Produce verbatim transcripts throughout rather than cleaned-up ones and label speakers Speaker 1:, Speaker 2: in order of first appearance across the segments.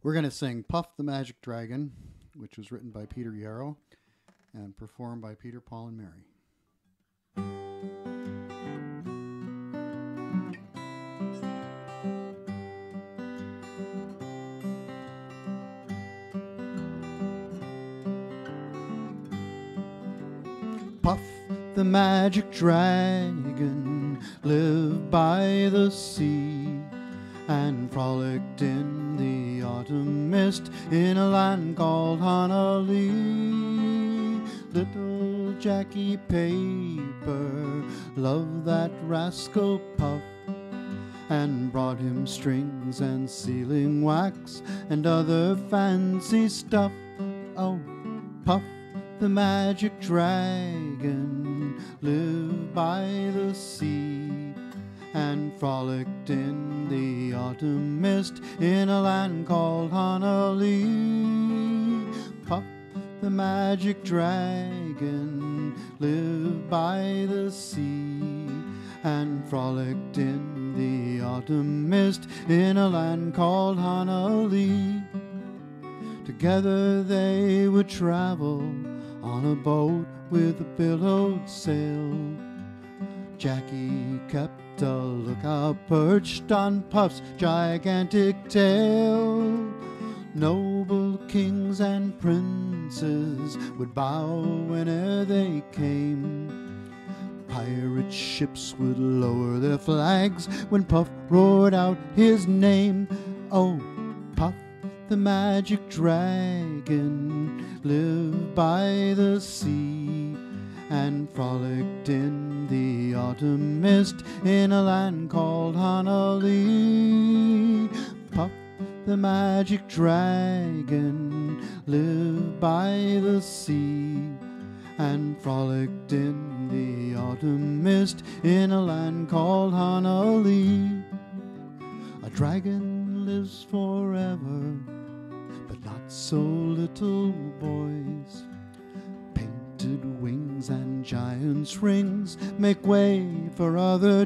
Speaker 1: We're going to sing Puff the Magic Dragon, which was written by Peter Yarrow and performed by Peter, Paul, and Mary. Puff the magic dragon lived by the sea and frolicked in the autumn mist in a land called Honolulu. Little Jackie Paper loved that rascal Puff and brought him strings and sealing wax and other fancy stuff. Oh, Puff the magic dragon lived by the sea and frolicked in the autumn mist in a land called Honolulu. Puff the magic dragon lived by the sea and frolicked in the autumn mist in a land called Honolulu. Together they would travel on a boat with a billowed sail. Jackie kept a lookout perched on Puff's gigantic tail. Noble kings and princes would bow whene'er they came. Pirate ships would lower their flags when Puff roared out his name. Oh, Puff the magic dragon lived by the sea and frolicked in the autumn mist in a land called Honolulu. Puff the magic dragon lived by the sea and frolicked in the autumn mist in a land called Honolulu. A dragon lives forever, but not so little boys. Painted wings and giant's rings make way for other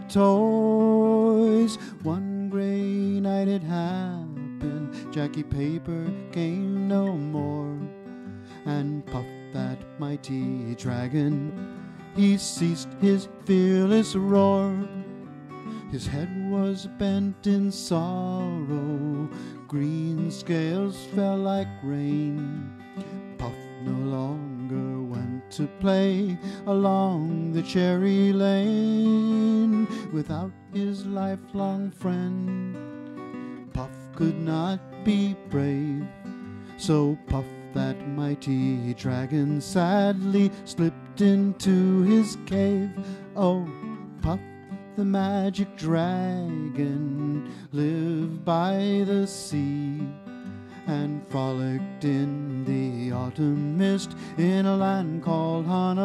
Speaker 1: toys. One gray night it happened, Jackie Paper came no more, and Puff that mighty dragon, he ceased his fearless roar. His head was bent in sorrow, green scales fell like rain. Puff no longer went to play along the cherry lane. Without his lifelong friend, Puff could not be brave. So Puff that mighty dragon sadly slipped into his cave. Oh, Puff the magic dragon lived by the sea and frolicked in the autumn mist in a land called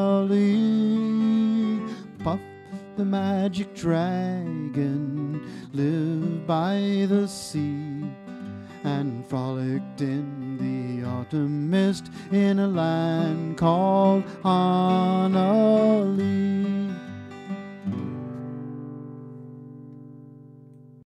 Speaker 1: Honolulu. Puff the magic dragon lived by the sea and frolicked in the autumn mist in a land called Honolulu.